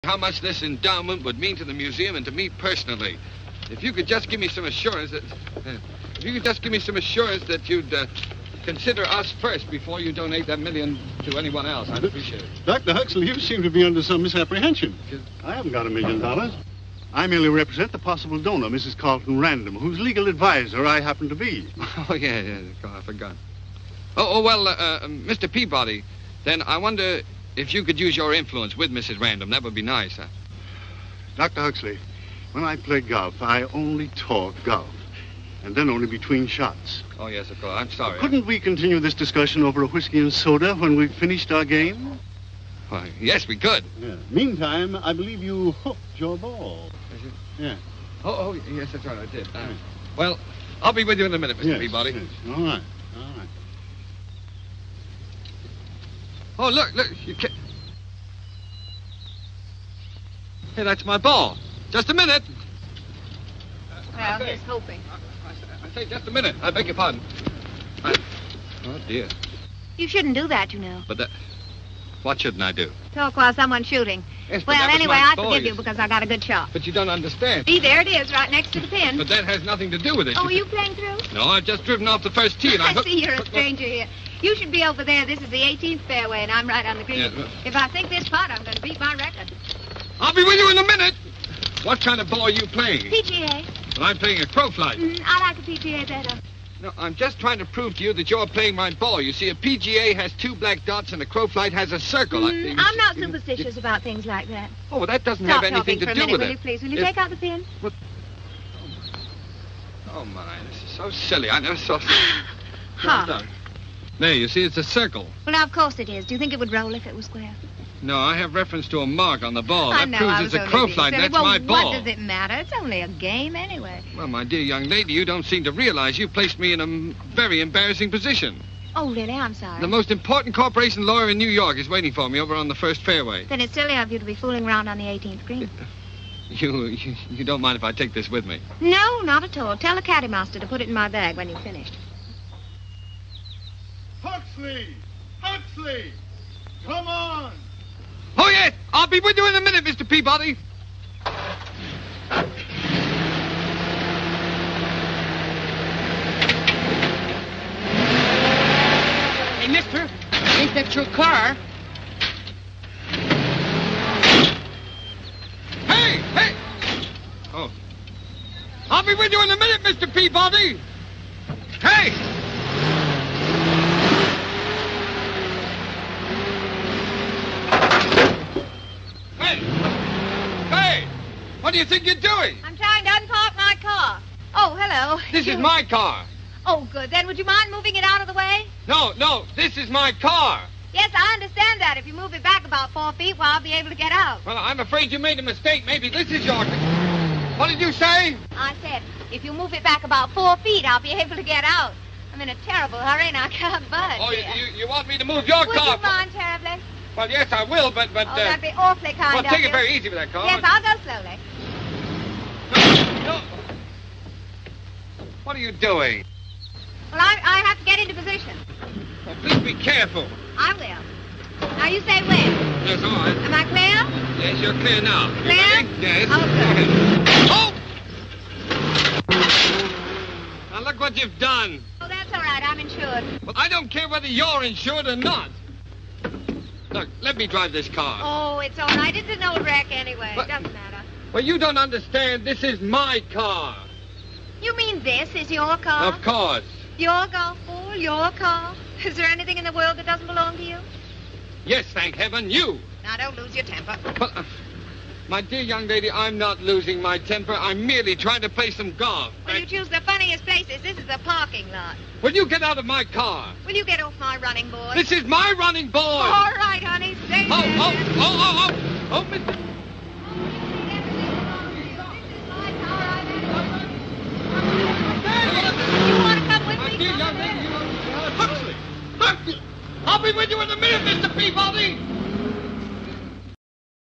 how much this endowment would mean to the museum and to me personally. If you could just give me some assurance that... you'd consider us first before you donate that $1 million to anyone else, I'd appreciate it. Dr. Huxley, you seem to be under some misapprehension. I haven't got $1 million. I merely represent the possible donor, Mrs. Carlton Random, whose legal advisor I happen to be. Oh, yeah, I forgot. Well, Mr. Peabody, then I wonder if you could use your influence with Mrs. Random. That would be nice, huh? Dr. Huxley, when I play golf, I only talk golf. And then only between shots. Oh, yes, of course. I'm sorry. Couldn't we continue this discussion over a whiskey and soda when we've finished our game? Well, yes, we could. Yeah. Meantime, I believe you hooked your ball. Yeah. Oh, yes, that's right, I did. Well, I'll be with you in a minute, Mr. Peabody. Yes. All right. Oh, look, you can't... Hey, that's my ball. Just a minute. Well, he's hoping. I say, just a minute. I beg your pardon. Oh, dear. You shouldn't do that, you know. But what shouldn't I do? Talk while someone's shooting. Yes, well, anyway, I forgive you because I got a good shot. But you don't understand. See, there it is, right next to the pin. But that has nothing to do with it. Oh, are you playing through? No, I've just driven off the first tee and I see you're a stranger here. You should be over there. This is the 18th fairway, and I'm right on the green. Yeah, if I sink this putt, I'm going to beat my record. I'll be with you in a minute. What kind of ball are you playing? PGA. Well, I'm playing a crow flight. I like a PGA better. No, I'm just trying to prove to you that you're playing my ball. You see, a PGA has 2 black dots and a crow flight has a circle. I'm not superstitious about things like that. Oh, well, that doesn't have anything to do with it. Will you, please? Will you take out the pin? What? Oh, my, this is so silly. I never saw... Ha. There, you see, it's a circle. Well, now, of course it is. Do you think it would roll if it was square? No, I have reference to a mark on the ball. I That know, proves it's a crow flight. That's my ball. What does it matter? It's only a game anyway. Well, my dear young lady, you don't seem to realize you placed me in a very embarrassing position. Oh, really? I'm sorry. The most important corporation lawyer in New York is waiting for me over on the first fairway. Then it's silly of you to be fooling around on the 18th green. You don't mind if I take this with me? No, not at all. Tell the caddy master to put it in my bag when you've finished. Huxley! Come on! Oh, yes! I'll be with you in a minute, Mr. Peabody. Hey, mister, ain't that your car? Hey! Oh. I'll be with you in a minute, Mr. Peabody. Hey! Hey! What do you think you're doing? I'm trying to unpark my car. Oh, hello. This is my car. Oh, good. Then would you mind moving it out of the way? No, this is my car. Yes, I understand that. If you move it back about 4 feet, well, I'll be able to get out. Well, I'm afraid you made a mistake. Maybe this is your... What did you say? I said, if you move it back about 4 feet, I'll be able to get out. I'm in a terrible hurry and I can't budge. Oh, you want me to move your Would car? Would you mind terribly? Well, yes, I will, but... Oh, that'd be awfully kind of you. Well, take it very easy with that car. Yes, I'll go slowly. No. What are you doing? Well, I have to get into position. Well, please be careful. I will. Now, you say when. Yes, all right. Am I clear? Yes, you're clear now. You Clear? ready? Yes. Oh, good. Oh! Now, look what you've done. Oh, that's all right. I'm insured. Well, I don't care whether you're insured or not. Look, let me drive this car. Oh, it's all right. It's an old wreck anyway. But- Doesn't matter. Well, you don't understand. This is my car. You mean this is your car? Of course. Your golf ball? Your car? Is there anything in the world that doesn't belong to you? Yes, thank heaven, you. Now, don't lose your temper. But, my dear young lady, I'm not losing my temper. I'm merely trying to play some golf. Well, you choose the funniest places. This is a parking lot. Will you get out of my car? Will you get off my running board? This is my running board. All right, honey. Stay there. Oh, Mr. You want to come with My me? dear young lady, Huxley! I'll be with you in a minute, Mr. Peabody!